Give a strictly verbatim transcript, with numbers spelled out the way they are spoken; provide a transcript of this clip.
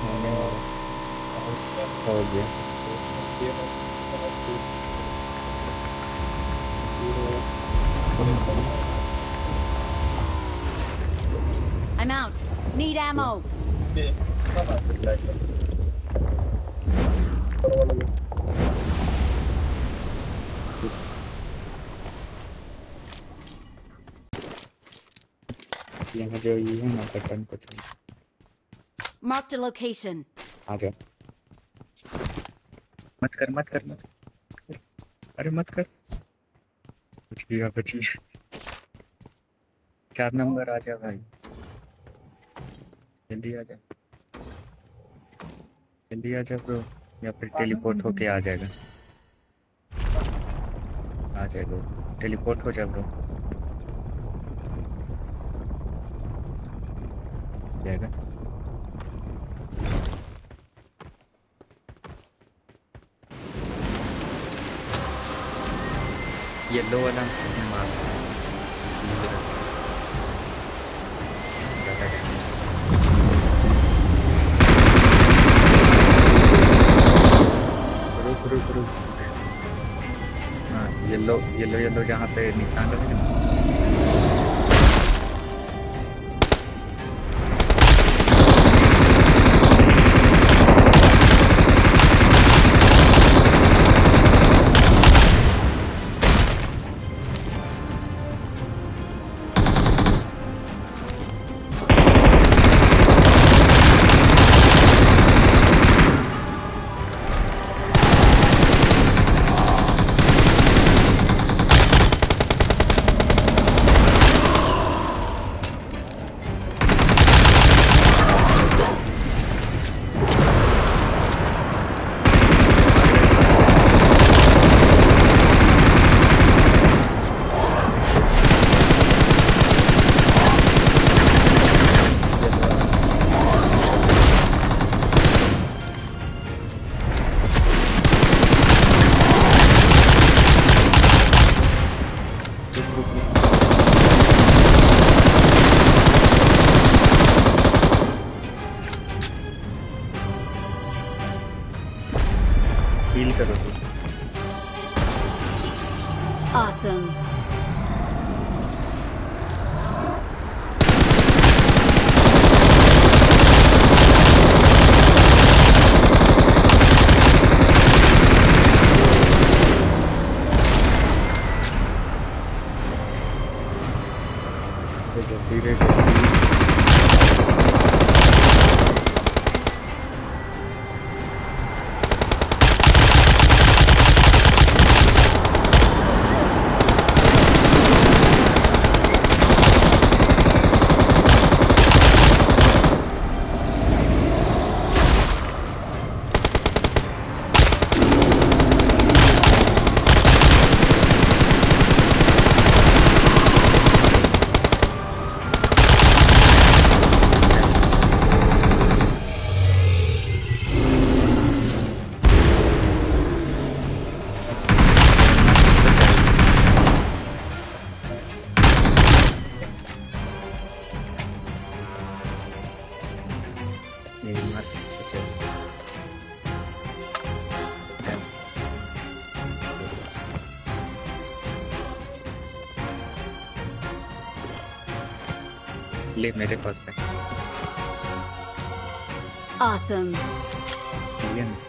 होने वाला हो गया। I'm out. Need ammo. यहाँ जो ये है ना Patan Patan Marked a location. आ जा। मत कर मत कर मत कर। अरे मत कर। कुछ किया बची। चार नंबर आ जा भाई, जल्दी आ जा, जल्दी आ जा ब्रो, या फिर टेलीपोर्ट होके आ जाएगा। आ जाएगा, टेलीपोर्ट हो जा ब्रो, जाएगा। येलो वाला मार रुक रुक रुक। हाँ येलो येलो येलो जहाँ पे निशान रहे ना, हील करो तो। Awesome. धीरे धीरे ले मेरे पास है। Awesome. ठीक है ना?